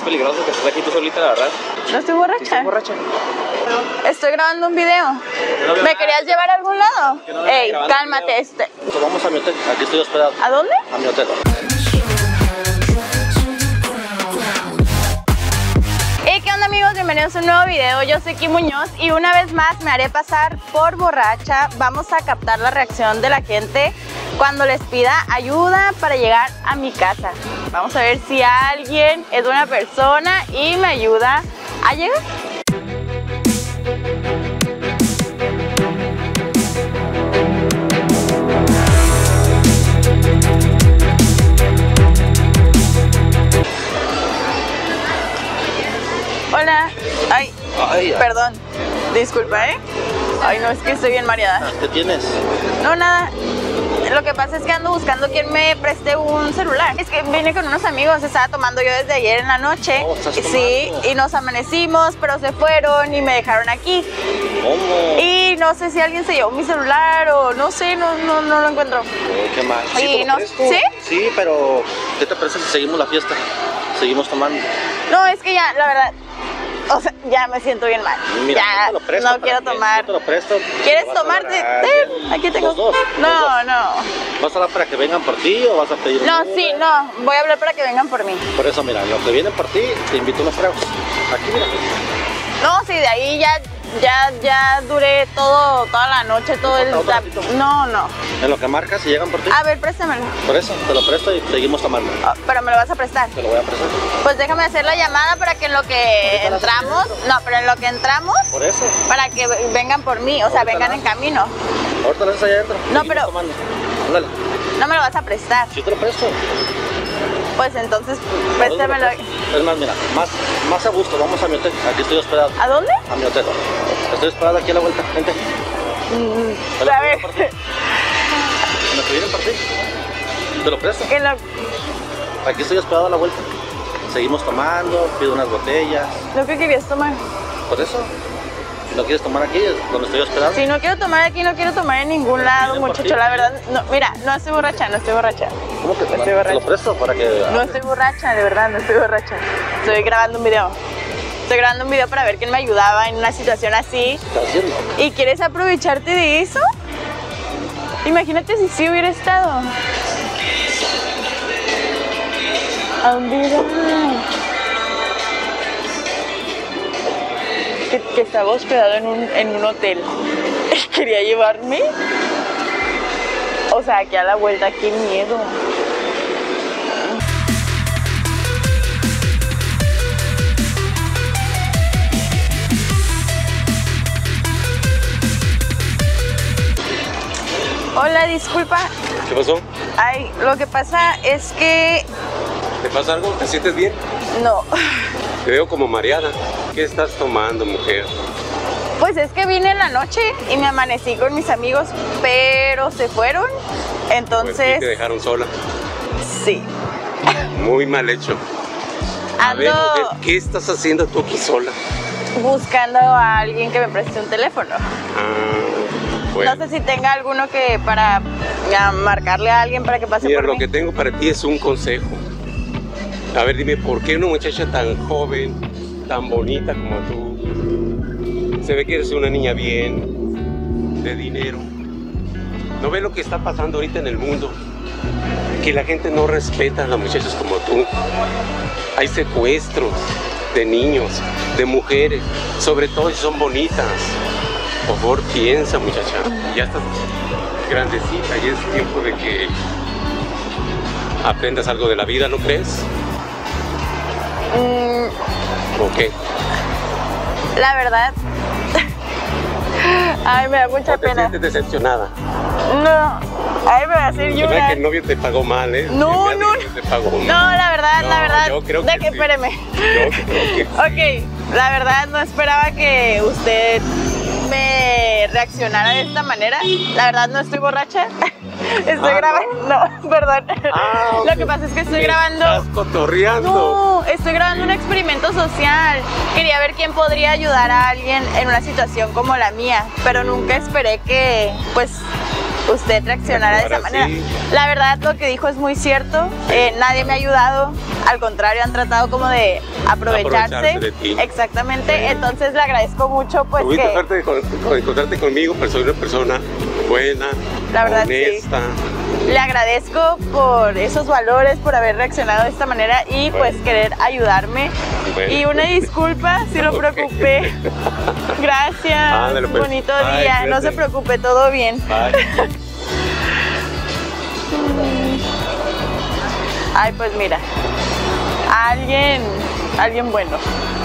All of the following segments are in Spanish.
es peligroso que estés aquí tú solita, la verdad. No estoy borracha. ¿Sí estás borracha? Estoy grabando un video. ¿Me querías llevar a algún lado? Ey, cálmate. Pues vamos a mi hotel, aquí estoy hospedado. ¿A dónde? A mi hotel. Hey, ¿qué onda, amigos? Bienvenidos a un nuevo video. Yo soy Kim Muñoz y una vez más me haré pasar por borracha. Vamos a captar la reacción de la gente cuando les pida ayuda para llegar a mi casa. Vamos a ver si alguien es buena persona y me ayuda a llegar. Hola. Ay, perdón. Disculpa, ¿eh? Ay, no, es que estoy bien mareada. ¿Qué tienes? No, nada. Lo que pasa es que ando buscando quien me preste un celular. Es que vine con unos amigos, estaba tomando yo desde ayer en la noche. Oh, ¿estás tomando? Sí, y nos amanecimos, pero se fueron y me dejaron aquí. ¿Cómo? Y no sé si alguien se llevó mi celular o no sé, no lo encuentro. Oh, qué mal. Y no, ¿sí? Sí, pero ¿qué te parece si seguimos la fiesta? Seguimos tomando. No, es que ya, la verdad, o sea, ya me siento bien mal. Mira, ya te lo presto, no quiero tomar. Yo te lo presto. ¿Quieres Vas a tomarte? agarrar Aquí tengo. Los dos. No. ¿Vas a dar para que vengan por ti o vas a pedir? No, sí, no. Voy a hablar para que vengan por mí. Por eso, mira, los que vienen por ti, te invito unos tragos. Aquí, mira. No, sí, de ahí ya duré toda la noche, todo el... No. En lo que marcas y llegan por ti. A ver, préstamelo. Por eso, te lo presto y seguimos tomando. Oh, pero me lo vas a prestar. Te lo voy a prestar. Pues déjame hacer la llamada para que en lo que entramos... No, pero en lo que entramos... Por eso. Para que vengan por mí, o sea, vengan en camino. Ahorita lo haces allá adentro. No, seguimos pero... tomando. Ándale. No me lo vas a prestar. Sí te lo presto. Pues entonces, préstamelo. Es más, mira, más a gusto, vamos a mi hotel. Aquí estoy hospedado. ¿A dónde? A mi hotel. Estoy hospedado aquí a la vuelta. Vente. A ver. ¿En lo que vienen por ti? Te lo presto. En lo... Aquí estoy hospedado a la vuelta. Seguimos tomando, pido unas botellas. ¿Lo que querías tomar? Por eso. Si no quieres tomar aquí, es donde estoy hospedado. Si no quiero tomar aquí, no quiero tomar en ningún lado, muchacho. La verdad, no, mira, no estoy borracha. ¿Cómo que estoy borracha? Te lo presto para que... No estoy borracha, de verdad, no estoy borracha. Estoy grabando un video. Estoy grabando un video para ver quién me ayudaba en una situación así. ¿Qué estás haciendo? ¿Y quieres aprovecharte de eso? Imagínate si sí hubiera estado. ¿A dónde iba? Que estaba hospedado en un hotel. Quería llevarme. O sea, aquí a la vuelta, qué miedo. Hola, disculpa. ¿Qué pasó? Ay, lo que pasa es que... ¿Te pasa algo? ¿Te sientes bien? No. Te veo como mareada. ¿Qué estás tomando, mujer? Pues es que vine en la noche y me amanecí con mis amigos, pero se fueron. Entonces... Pues sí, te dejaron sola. Sí. Muy mal hecho. A ver, Ando mujer, ¿qué estás haciendo tú aquí sola? buscando a alguien que me preste un teléfono. Bueno. No sé si tenga alguno que para marcarle a alguien para que pase Mira, por lo mí. que tengo para ti es un consejo. A ver, dime, ¿por qué una muchacha tan joven, tan bonita como tú, se ve que eres una niña bien, de dinero? ¿No ves lo que está pasando ahorita en el mundo? Que la gente no respeta a las muchachas como tú. Hay secuestros de niños, de mujeres, sobre todo si son bonitas. Por favor, piensa, muchacha. Ya estás grandecita y es tiempo de que aprendas algo de la vida, ¿no crees? ¿O qué? La verdad, ay, me da mucha ¿O te pena. sientes decepcionada? No, ay, me va a hacer Se ve que llorar. el novio te pagó mal, ¿eh? No, Se me hace que te pagó mal. No, la verdad, yo creo de que que sí. espéreme. Yo creo que sí. Ok, la verdad no esperaba que usted me reaccionara de esta manera. La verdad no estoy borracha. Estoy grabando. No, perdón. Lo que pasa es que estoy grabando. Estás cotorreando. No, estoy grabando un experimento social. Quería ver quién podría ayudar a alguien en una situación como la mía, pero nunca esperé que, pues, usted reaccionara de esa Ahora manera. sí. La verdad, lo que dijo es muy cierto. Nadie me ha ayudado. Al contrario, han tratado como de aprovecharse. De ti. Exactamente. Sí. Entonces le agradezco mucho, pues Tuviste que suerte de encontrarte conmigo, pero soy una persona buena, La verdad, honesta. le agradezco por esos valores, por haber reaccionado de esta manera y pues querer ayudarme. Bueno. Y una disculpa si lo Ok. preocupé. Gracias. Ándale, pues. Bonito Bye, día. No cuídate. se preocupe, todo bien. Bye. Ay, pues mira. Alguien bueno.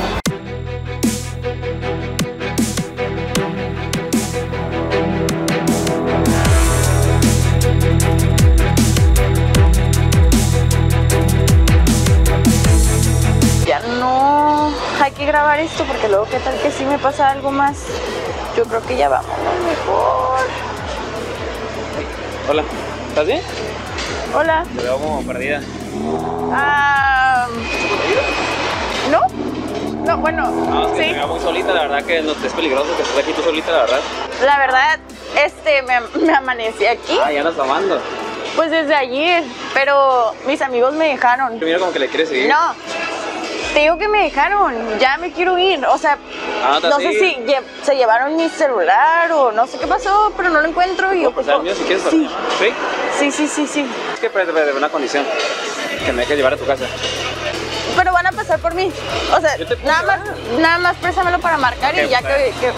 Ya no hay que grabar esto porque luego qué tal que sí me pasa algo más. Yo creo que ya vamos mejor. Hola, ¿estás bien? Hola. Te veo como perdida. ¿No? No, bueno, No, es que sí. te veo muy solita, la verdad que no es peligroso que estés aquí tú solita, la verdad. La verdad, me amanecí aquí, Ah, ya andas tomando. pues desde ayer, pero mis amigos me dejaron. Mira como que le quieres seguir. No, te digo que me dejaron, ya me quiero ir, o sea, Ah, ¿te no vas a sé ir? si se llevaron mi celular o no sé qué pasó, pero no lo encuentro y ¿Puedo pasar el mío si quieres? Sí, ¿Sí? sí, Es que espérate, una condición. Que me dejes llevar a tu casa. pero van a pasar por mí, o sea, Yo te puedo nada más préstamelo para marcar y Ok, ya pues, que...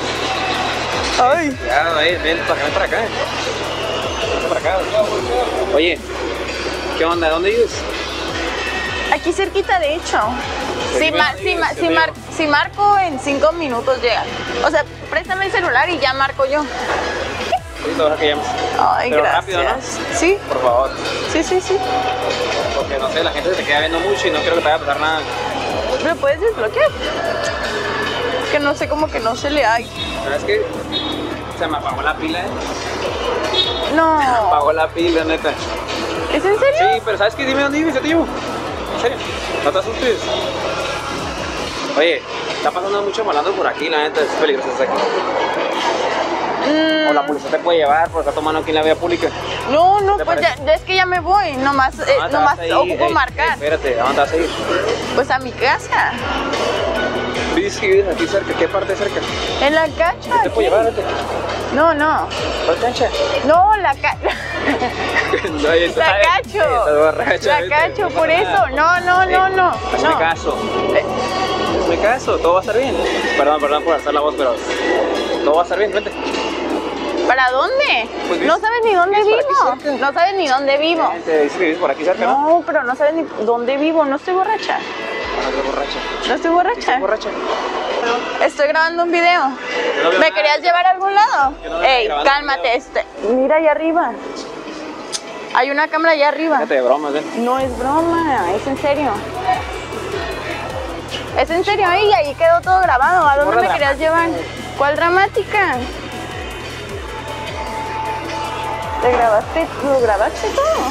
Ay. Ya, ven para acá. Ven para acá. Oye, ¿qué onda? ¿Dónde vives? Aquí cerquita, de hecho. Aquí Si marco en 5 minutos llega. O sea, préstame el celular y ya marco yo. Sí, te vas a que llames. Ay, Pero gracias. rápido, ¿no? Sí, Por favor. sí. Porque no sé, la gente se te queda viendo mucho y no quiero que te vaya a pasar nada. ¿Me puedes desbloquear? Es que no sé, como que no se le hay. ¿Sabes qué? Se me apagó la pila, No. Apagó la pila, neta. ¿Es en serio? Sí, pero ¿sabes qué? Dime dónde vives, yo te llevo. En serio, no te asustes. Oye, está pasando mucho malando por aquí, la neta, es peligroso estar aquí. O la policía te puede llevar por estar tomando aquí en la vía pública. No, ¿Te pues parece? ya es que ya me voy. Nomás ocupo marcar. Espérate, ¿a dónde vas a ir? Pues a mi casa. Dices que vives aquí cerca, ¿qué parte cerca? En la cancha. ¿Te puedo aquí. llevar? Vete. No. ¿Cuál cancha? No, la cancha. No, ahí está. La cacho. Estás borracha, La vete, cacho, no por pasa eso. nada. No. Hazme No. caso. Eh, Hazme caso, todo va a estar bien. Perdón por alzar la voz, pero todo va a estar bien, vente. ¿Para dónde? Pues, No sabes ni dónde ¿vives por aquí vivo. cerca? No sabes ni dónde vivo. Te dice que vives por aquí cerca, ¿no? No, pero no sabes ni dónde vivo. No estoy borracha. No, estás borracha. No estoy ¿Sí borracha. estás borracha? Estoy grabando un video. no veo ¿Me nada. querías llevar a algún lado? Yo no veo Ey, grabando cálmate. Mira allá arriba. Hay una cámara allá arriba. Déjate de bromas, ven. No es broma, es en serio. Es en serio, ahí quedó todo grabado. ¿A dónde Morra me querías llevar? ¿Cuál dramática? ¿Lo grabaste todo?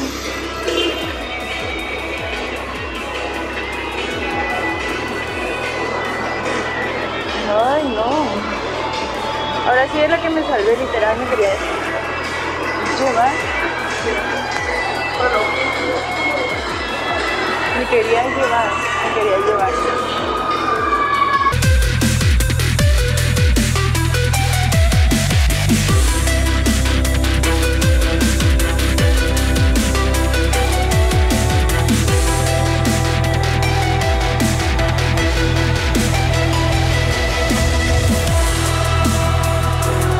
Ay, no. Ahora sí es la que me salvé, literal, me quería llevar. Me quería llevar, me quería llevar.